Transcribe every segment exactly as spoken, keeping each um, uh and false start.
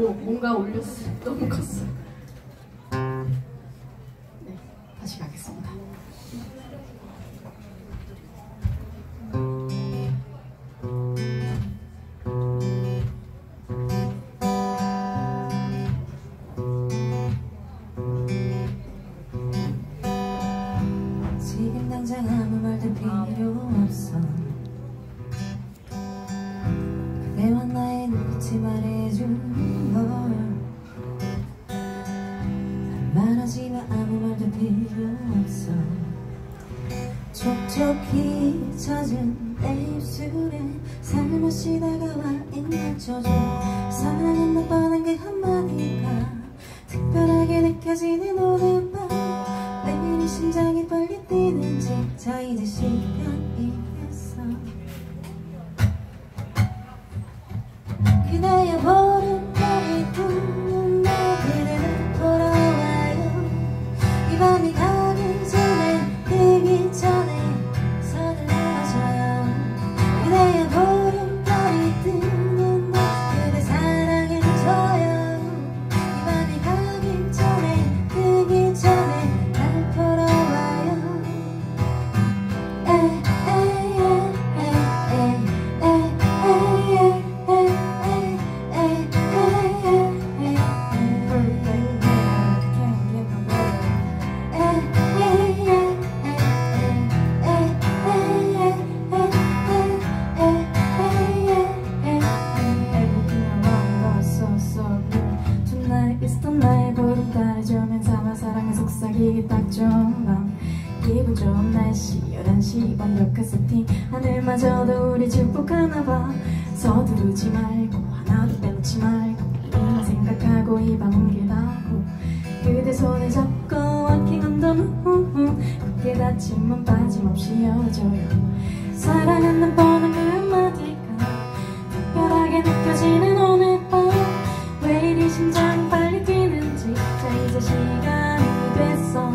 또 뭔가 올렸어요. 너무 컸어요. 네, 다시 가겠습니다. 지금 당장 아무 말도 필요 없어. 그대와 나의 눈빛이 말해주는 걸. 말하지마 아무 말도 필요 없어. 촉촉히 젖은 내 입술에 살며시 다가와 입 맞춰줘. 사랑한다 뻔한 그 한마디가 특별하게 느껴지는 오늘 밤. 왜 이리 심장이 빨리 뛰는지 자 이제 시간이 됐어. 그대의 보름달이 붓는 날 그대는 돌아와요. 이 밤이 가기 전에 뜨기 전에 서둘러줘요. 그대의 보름달이 뜨는 날 그대 사랑해줘요. 이 밤이 가기 전에 뜨기 전에 날 보러 와요. 에이 나의 보름달을 주면서 아마 사랑에 속삭이기 딱 좋은 밤. 기분 좋은 날씨 열한 시 완벽한 세팅. 하늘마저도 우리 축복하나봐. 서두르지 말고 하나도 빼놓지 말고 이만 생각하고 이 밤 옮기다고. 그대 손을 잡고 walking on the moon. 굳게 닫힌 문 빠짐없이 열어줘요. 사랑한다는 뻔한 그 한마디가 특별하게 느껴지는 오늘 밤. 왜 이리 심장 빨리 뛰는지 자 이제 시간이 됐어.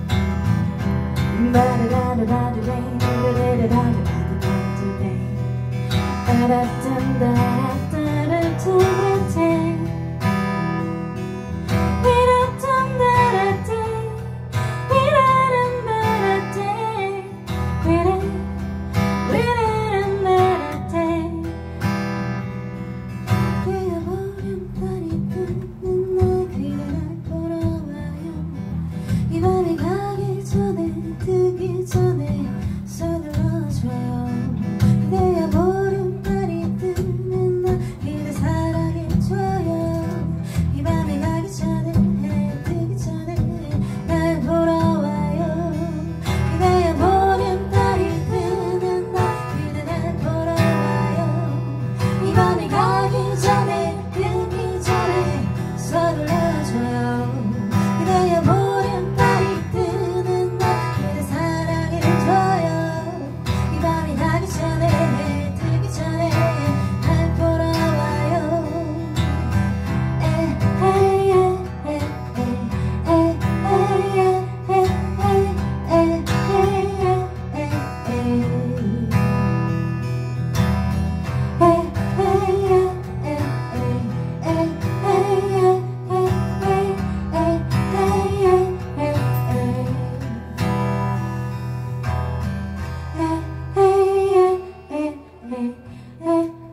바라라라라라레이 바라라라라라라레이 따라딴따라따라따라따 뜨기 전에 서둘러줘요. 그대의 보름달이 뜨는 날 그대 사랑해줘요. 이 밤이 가기 전에 해 뜨기 전에 날 보러 와요. 그대의 보름달이 뜨는 날 그대 날 보러 와요. 이 밤이 가기 전에 뜨기 전에 서둘러줘요. 그대의 보름달이 뜨는 날 Hey, hey,